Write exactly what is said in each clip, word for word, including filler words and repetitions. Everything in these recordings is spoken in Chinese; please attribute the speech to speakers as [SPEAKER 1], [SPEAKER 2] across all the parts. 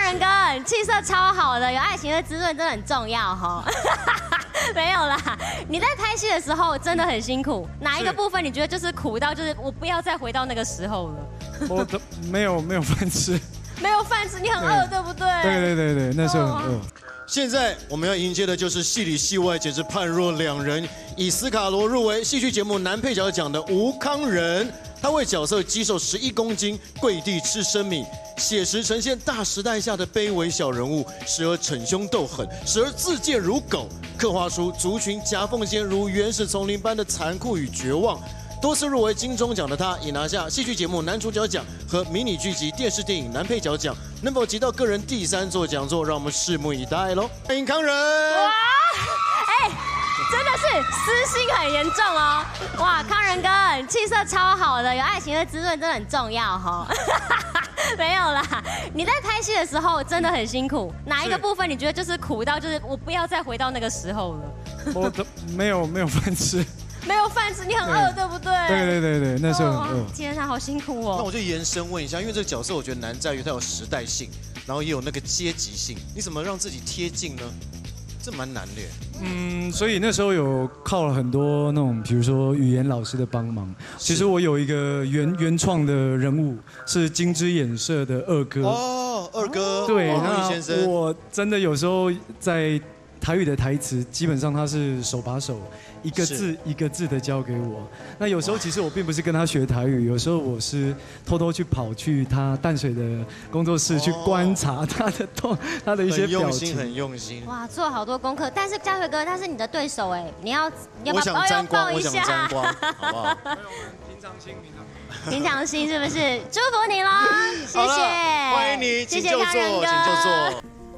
[SPEAKER 1] 仁哥，你气色超好的，有爱情的滋润真的很重要哈。没有啦，你在拍戏的时候真的很辛苦，哪一个部分你觉得就是苦到就是我不要再回到那个时候了？
[SPEAKER 2] 我都没有没有饭吃，
[SPEAKER 1] 没有饭吃，你很饿对不对？
[SPEAKER 2] 对对对对，那时候很饿。
[SPEAKER 3] 现在我们要迎接的就是戏里戏外简直判若两人，以斯卡罗入围戏剧节目男配角奖的吴康仁。他为角色肌瘦十一公斤，跪地吃生米，写实呈现大时代下的卑微小人物，时而逞凶斗狠，时而自贱如狗，刻画出族群夹缝间如原始丛林般的残酷与绝望。多次入围金钟奖的他，已拿下戏剧节目男主角奖和迷你剧集电视电影男配角奖，能否击到个人第三座讲座，让我们拭目以待喽！欢迎康仁。哇，
[SPEAKER 1] 哎。真的是私心很严重哦！哇，康仁哥，你气色超好的，有爱情的滋润真的很重要哈。没有啦，你在拍戏的时候真的很辛苦，哪一个部分你觉得就是苦到就是我不要再回到那个时候了？
[SPEAKER 2] 我都没有没有饭吃，
[SPEAKER 1] 没有饭吃，你很饿对不对？
[SPEAKER 2] 对对对对，那时候很饿。
[SPEAKER 1] 天啊，好辛苦哦！
[SPEAKER 3] 那我就延伸问一下，因为这个角色我觉得难在于它有时代性，然后也有那个阶级性，你怎么让自己贴近呢？这蛮难的。
[SPEAKER 2] 嗯，所以那时候有靠了很多那种，比如说语言老师的帮忙。其实我有一个原原创的人物是金枝演社的二哥。
[SPEAKER 3] 哦，二哥。
[SPEAKER 2] 对，
[SPEAKER 3] 那先生，
[SPEAKER 2] 我真的有时候在台语的台词，基本上他是手把手，一个字一个字的教给我。那有时候其实我并不是跟他学台语，有时候我是偷偷去跑去他淡水的工作室去观察他的动，他的一些表情，
[SPEAKER 3] 很用心。
[SPEAKER 1] 哇，做好多功课。但是嘉伟哥他是你的对手哎，你要你要
[SPEAKER 3] 我想沾光，
[SPEAKER 1] 我
[SPEAKER 3] 想沾光，好不好？
[SPEAKER 2] 平常心，平常心。
[SPEAKER 1] 平常心是不是？祝福你喽，谢谢，
[SPEAKER 3] 欢迎你，请就坐，请就坐。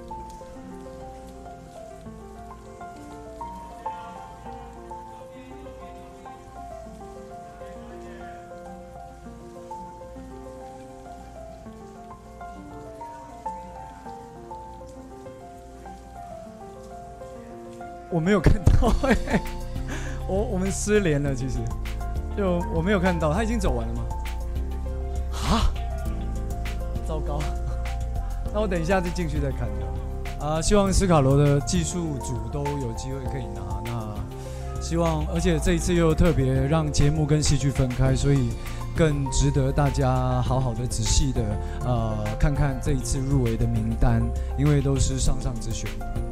[SPEAKER 2] 我没有看到哎，我我们失联了，其实就我没有看到，他已经走完了吗？啊，糟糕，那我等一下再进去再看他。啊，希望斯卡罗的技术组都有机会可以拿。那希望，而且这一次又特别让节目跟戏剧分开，所以更值得大家好好的、仔细的呃看看这一次入围的名单，因为都是上上之选。